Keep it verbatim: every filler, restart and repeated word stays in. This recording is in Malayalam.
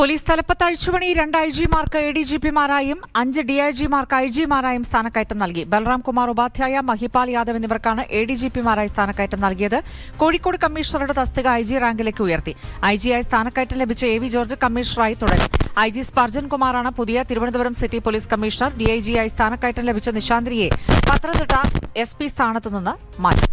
പോലീസ് തലപ്പത്ത് അഴിച്ചുപണി രണ്ട് ഐ ജിമാർക്ക് എ ഡി ജി പിമാരായും അഞ്ച് ഡി ഐ ജിമാർക്ക് ഐ ജിമാരായും സ്ഥാനക്കയറ്റം നൽകി. ബൽറാം കുമാർ ഉപാധ്യായ, മഹിപാൽ യാദവ് എന്നിവർക്കാണ് എ ഡി ജി പിമാരായി സ്ഥാനക്കയറ്റം നൽകിയത്. കോഴിക്കോട് കമ്മീഷണറുടെ തസ്തിക ഐ ജി റാങ്കിലേക്ക് ഉയർത്തി. ഐ ജിയായി സ്ഥാനക്കയറ്റം ലഭിച്ച എ വി ജോർജ് കമ്മീഷണറായി തുടരും. ഐ ജി സ്പർജൻ കുമാറാണ് പുതിയ Thiruvananthapuram city police commissioner. D I ജിയായി സ്ഥാനക്കയറ്റം ലഭിച്ച നിശാന്തിയെ പത്തനംതിട്ട എസ് പി സ്ഥാനത്തുനിന്ന് മാറ്റി.